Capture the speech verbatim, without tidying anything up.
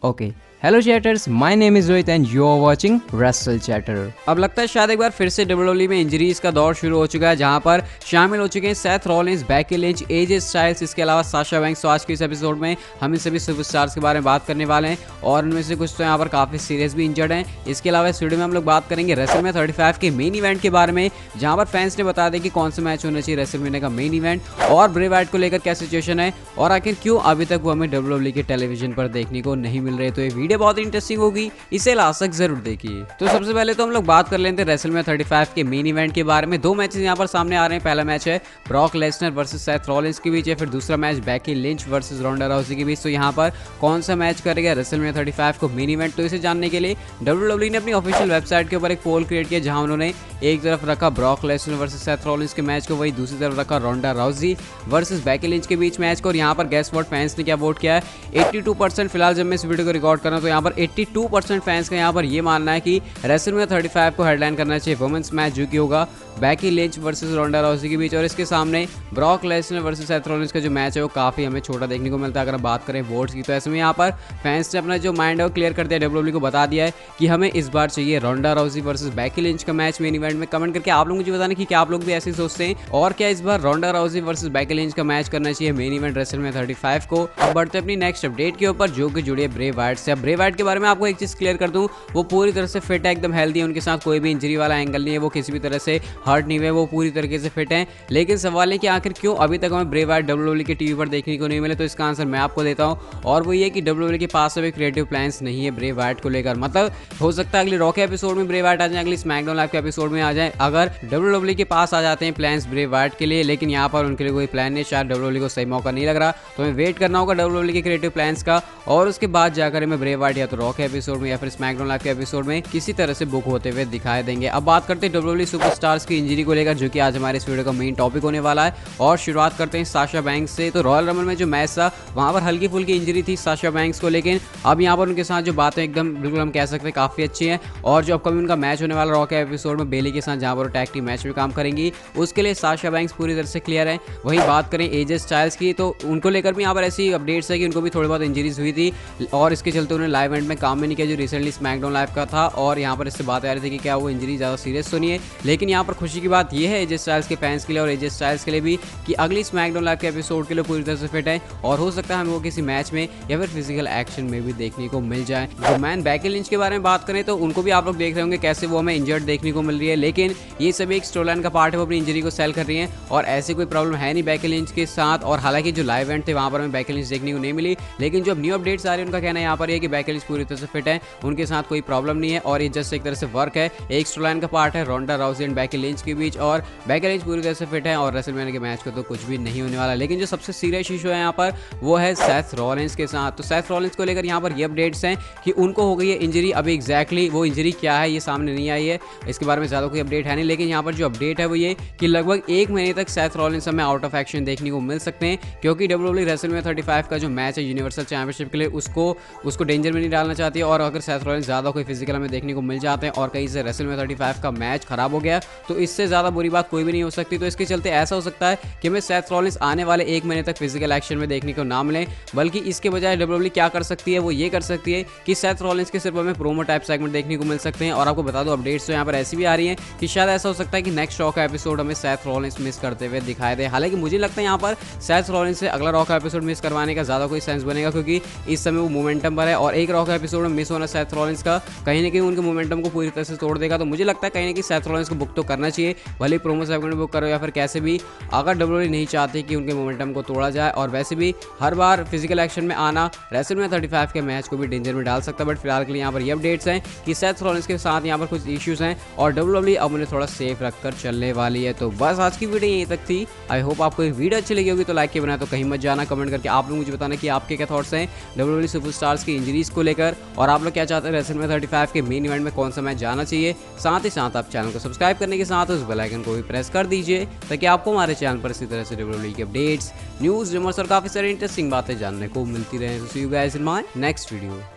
Okay hello chatters, my name is Rohit and you are watching wrestle chatter. अब लगता है शायद एक बार फिर से डब्ल्यूडब्ल्यूई में इंजरीज का दौर शुरू हो चुका है, जहां पर शामिल हो चुके हैं Seth Rollins, Becky Lynch, AJ Styles, इसके अलावा साशा बैंक्स। तो आज के इस एपिसोड में हम इन सभी सुपरस्टार्स के बारे में बात करने वाले हैं और उनमें से कुछ तो यहाँ पर काफी सीरियस भी इंजर्ड हैं। इसके अलावा इस वीडियो में हम लोग बात करेंगे रेसलमेनिया थर्टी फाइव के मेन इवेंट के बारे में, जहां पर फैंस ने बता दिया कि कौन सा मैच होना चाहिए रेसलमेनिया का मेन इवेंट, और ब्रे वाइट को लेकर क्या सिचुएशन है और आखिर क्यों अभी तक वो हमें डब्ल्यूडब्ल्यूई के टेलीविजन पर देखने को नहीं मिल रहे। तो ये वीडियो बहुत इंटरेस्टिंग होगी, इसे लास्ट तक जरूर देखिए। तो सबसे पहले तो हम लोग बात कर लेते हैं रेसलमेनिया थर्टी फाइव के मेन इवेंट के बारे में। दो मैचेस यहाँ पर सामने आ रहे हैं। पहला मैच है Brock Lesnar versus Seth Rollins के बीच है, फिर दूसरा match Becky Lynch versus Ronda Rousey के बीच। तो यहाँ पर कौन सा मैच करेगा रेसलमेनिया थर्टी फाइव को मेन इवेंट, तो इसे जानने के लिए डब्ल्यूडब्ल्यूई ने अपनी ऑफिशियल वेबसाइट के ऊपर एक पोल क्रिएट किया, जहां उन्होंने एक तरफ रखा Brock Lesnar versus Seth Rollins के मैच को, वही दूसरी तरफ रखा Ronda Rousey versus Becky Lynch के बीच मैच को। और यहाँ पर गेस वोट फैंस ने क्या वोट किया है, बयासी परसेंट। फिलहाल जब मैं इस वीडियो को रिकॉर्ड कर रहा हूं तो यहाँ पर बयासी परसेंट फैंस का यहाँ पर ये मानना है कि रेसलमेनिया थर्टी फाइव को हेडलाइन करना चाहिए वुमेन्स मैच, जो कि होगा Becky Lynch versus Ronda Rousey के बीच। और इसके सामने Brock Lesnar versus Seth Rollins का जो मैच है वो काफी हमें छोटा देखने को मिलता है। अगर बात करें वोट्स की, तो ऐसे में यहाँ पर फैंस ने अपना जो माइंड है वो क्लियर कर दिया, डब्ल्यूडब्ल्यूई को बता दिया है कि हमें इस बार चाहिए Ronda Rousey versus Becky Lynch का मैच मेन इवेंट में। कमेंट करके आप लोग मुझे बताना कि क्या आप लोग भी ऐसे सोचते हैं और क्या इस बार Ronda Rousey versus Becky Lynch का मैच करना चाहिए main event WrestleMania thirty five को। अब बढ़ते अपनी नेक्स्ट अपडेट के ऊपर, जो कि जुड़ी है ब्रे वाइट से। अब ब्रे वाइट के बारे में आपको एक चीज क्लियर कर दूं, वो पूरी तरह से फिट है, एकदम हेल्दी है, उनके साथ कोई भी इंजरी वाला एंगल नहीं है, वो किसी भी तरह से हर्ट नहीं हुए, वो पूरी तरीके से फिट हैं। लेकिन सवाल है कि आखिर क्यों अभी तक हमें ब्रे वाइट डब्ल्यूडब्ल्यूई के टीवी पर देखने को नहीं मिले। तो इसका आंसर मैं आपको देता हूं, और वो ये कि डब्ल्यूडब्ल्यूई के पास अभी क्रिएटिव प्लान्स नहीं है ब्रे वाइट को लेकर। मतलब हो सकता है अगले रॉ के एपिसोड में ब्रे वाइट आ जाए, अगली स्मैकडाउन लाइव के एपिसोड में आ जाए, अगर डब्ल्यूडब्ल्यूई के पास आ जाते हैं प्लान्स ब्रे वाइट के लिए। लेकिन यहाँ पर उनके लिए कोई प्लान नहीं, शायद डब्ल्यूडब्ल्यूई को सही मौका नहीं लग रहा। तो हमें वेट करना होगा डब्ल्यूडब्ल्यूई के क्रिएटिव प्लान्स का, और उसके बाद जाकर हमें ब्रे वाइट या तो रॉ के एपिसोड में या फिर स्मैकडाउन लाइव के एपिसोड में किसी तरह से बुक होते हुए दिखाई देंगे। अब बात करते हैं डब्ल्यूडब्ल्यूई सुपरस्टार्स की इंजरी को लेकर, जो कि आज हमारे इस वीडियो का मेन टॉपिक होने वाला है। और शुरुआत करते हैं साशा बैंक्स से। तो रॉयल रंबल में जो मैच था वहां पर हल्की फुल्की इंजरी थी साशा बैंक्स को, लेकिन अब यहाँ पर उनके साथ जो बातें एकदम बिल्कुल हम कह सकते हैं काफी अच्छी हैं। और जो अपकमिंग उनका मैच होने वाला रॉ के एपिसोड में बेली के साथ, जहां पर टैग टीम मैच में काम करेंगी, उसके लिए साशा बैंक्स पूरी तरह से क्लियर है। वहीं बात करें एजे स्टाइल्स की, तो उनको लेकर भी यहाँ पर ऐसी अपडेट्स है कि उनको भी थोड़ी बहुत इंजरीज हुई थी और इसके चलते उन्होंने लाइव इवेंट में काम भी नहीं किया, जो रिसेंटली स्मैकडाउन लाइव का था। और यहाँ पर इससे बात आ रही थी कि क्या वो इंजरी ज्यादा सीरियस तो नहीं है। लेकिन यहाँ पर खुशी की बात यह है एजे स्टाइल्स के फैंस के लिए और एजे स्टाइल्स के लिए भी कि अगली स्मैकडाउन लाइव के एपिसोड के लिए पूरी तरह से फिट है, और हो सकता है हमें वो किसी मैच में या फिर फिजिकल एक्शन में भी देखने को मिल जाए। जो मैन बेकी लिंच के बारे में बात करें तो उनको भी आप लोग देख रहे होंगे कैसे वो हमें इंजर्ड देखने को मिल रही है, लेकिन ये सभी एक स्टोरी लाइन का पार्ट है, वो अपनी इंजरी को सेल कर रही है और ऐसी कोई प्रॉब्लम है नहीं बेकी लिंच के साथ। और हालांकि जो लाइव इवेंट थे वहां पर हमें बेकी लिंच देखने को नहीं मिली, लेकिन जो अब न्यू अपडेट्स आ रही है उनका कहना है यहाँ पर ये कि बेकी लिंच पूरी तरह से फिट है, उनके साथ कोई प्रॉब्लम नहीं है और ये जस्ट एक तरह से वर्क है, एक स्टोरी लाइन का पार्ट है Ronda Rousey and Becky Lynch के बीच। और बेकी लिंच पूरी तरह से फिट है और रेसलमेनिया के मैच को तो कुछ भी नहीं होने वाला। लेकिन जो सबसे सीरियस इशू है यहाँ पर वो है सेथ रॉलिंस के साथ। तो सेथ रॉलिंस को लेकर यहाँ पर ये अपडेट्स हैं कि उनको हो गई है इंजरी। अभी एग्जैक्टली वो इंजरी क्या है ये सामने नहीं आई है, इसके बारे में ज़्यादा कोई अपडेट है नहीं। लेकिन यहाँ पर जो अपडेट है वो ये कि लगभग एक महीने तक सेथ रॉलिंस हमें आउट ऑफ एक्शन देखने को मिल सकते हैं, क्योंकि डब्ल्यूडब्ल्यूई रेसलमेनिया थर्टी फाइव का जो मैच है यूनिवर्सल चैंपियनशिप के लिए उसको उसको डेंजर में नहीं डालना चाहती है। और अगर सेथ रॉलिंस ज़्यादा कोई फिजिकल हमें देखने को मिल जाते हैं और कहीं से रेसलमेनिया थर्टी फाइव का मैच खराब हो गया, तो इससे ज़्यादा बुरी बात कोई भी नहीं हो सकती। तो इसके चलते ऐसा हो सकता है कि हमें सेथ रॉलिंस आने वाले एक महीने तक फिजिकल एक्शन में देखने को ना मिले, बल्कि इसके बजाय डब्ल्यूडब्ल्यूई क्या कर सकती है वो ये कर सकती है कि सेथ रॉलिंस के सिर्फ हमें प्रोमो टाइप सेगमेंट देखने को मिल सकते हैं। और आपको बता दो अपडेट्स तो यहाँ पर ऐसी भी आ रही हैं कि शायद ऐसा हो सकता है कि नेक्स्ट रॉ का एपिसोड हमें सेथ रॉलिंस मिस करते हुए दिखाई दे। हालांकि मुझे लगता है यहाँ पर सेथ रॉलिंस से अगला रॉ का एपिसोड मिस करवाने का ज़्यादा कोई सेंस बनेगा, क्योंकि इस समय वो मोमेंटम पर है और एक रॉ का एपिसोड में मिस होना सेथ रॉलिंस का कहीं ना कहीं उनके मोमेंटम को पूरी तरह से तोड़ देगा। तो मुझे लगता है कहीं ना कहीं सेथ रॉलिंस को बुक तो करना चाहिए, भले प्रोमो सेगमेंट बुक करो या फिर कैसे भी, अगर डब्ल्यूडब्ल्यूई नहीं चाहती कि उनके मोमेंटम को तोड़ा जाए। और वैसे भी हर बार फिजिकल एक्शन में आना रेसलमेनिया थर्टी फाइव के मैच को भी डेंजर में डाल सकता है। बट फिलहाल के लिए यहाँ पर ये अपडेट्स हैं कि सेथ रॉलिंस के साथ यहाँ पर कुछ इश्यूज हैं और डब्ल्यूडब्ल्यूई अब उन्हें थोड़ा सेफ रखकर चलने वाली है। तो बस आज की वीडियो यहीं तक थी। आई होप आपको ये वीडियो अच्छी लगी होगी, तो लाइक के बिना तो कहीं मत जाना। कमेंट करके आप लोग मुझे बताना कि आपके क्या थॉट्स हैं डब्ल्यूडब्ल्यूई सुपरस्टार्स की इंजरीज को लेकर, और आप लोग क्या चाहते हैं रेसलमेनिया थर्टी फाइव के मेन इवेंट में कौन सा मैच जाना चाहिए। साथ ही साथ आप चैनल को सब्सक्राइब करने के साथ उस बेल आइकन को भी प्रेस कर दीजिए, ताकि आपको हमारे चैनल पर इसी तरह से डब्ल्यूडब्ल्यूई की अपडेट्स, न्यूज़, रिमर्स और काफ़ी सारी इंटरेस्टिंग बातें जानने को मिलती रहे। So see you guys in my next video.